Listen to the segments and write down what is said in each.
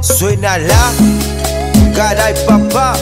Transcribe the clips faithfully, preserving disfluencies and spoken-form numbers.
Suena la caray papá.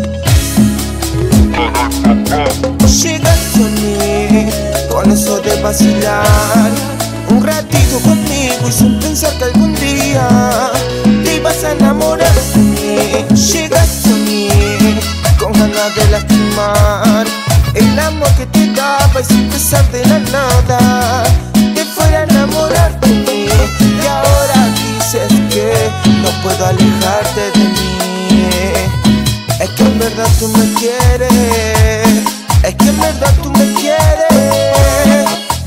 Llega Sony con eso de vacilar un ratito conmigo y sin pensar que algún día te ibas a enamorar de mí. Llega Sony con ganas de lastimar el amor que te daba y sin pensar de la nada te fuera a enamorar de mí. Y ahora dices que no puedo alejarte de mí. Es que en verdad tú me quieres, es que en verdad tú me quieres.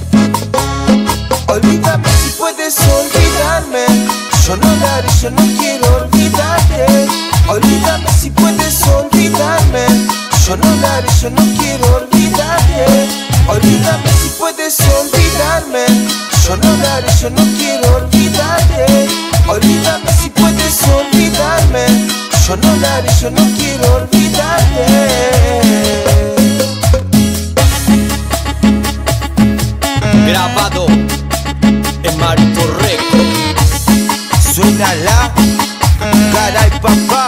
Olvídame si puedes olvidarme, yo no lo haré, yo no quiero olvidarte. Olvídame si puedes olvidarme, yo no lo haré, yo no quiero olvidarte. Olvídame si puedes olvidarme, yo no lo haré, yo no quiero olvidarte. Olvídame si puedes olvidarme, yo no lo haré, yo no quiero olvidarte. Grabado en Marito Records. Suena la caray papá.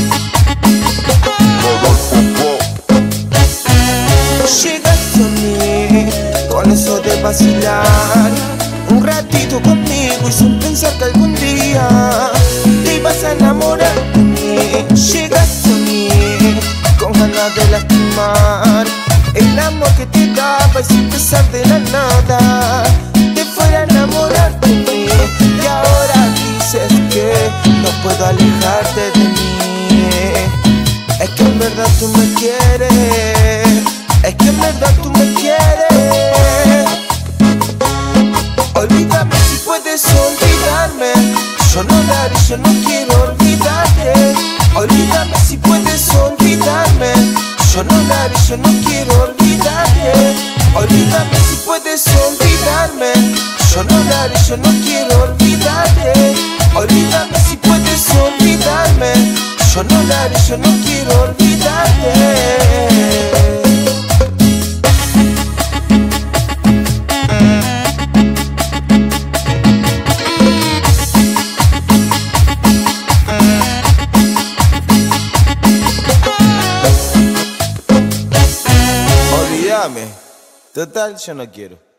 Llega Sony con eso de vacilar un ratito conmigo y sin pensar que algún día te ibas a enamorar de mí. Llega Sony con ganas de lastimar el amor que te daba y sin pensar de la nada te fuera a enamorar de mí. Y ahora dices que no puedo alejarte de mí. Es que en verdad tú me quieres, es que en verdad tú me quieres. Olvídame si puedes olvidarme, yo no lo haré, yo no quiero olvidarte. Olvídame si puedes olvidarme, yo no lo haré, yo no quiero olvidarte. Olvídame si puedes olvidarme, yo no lo haré, yo no quiero olvidarte. Olvídame si puedes olvidarme, yo no lo haré, yo no quiero olvidarte. Olvídame, total yo no quiero.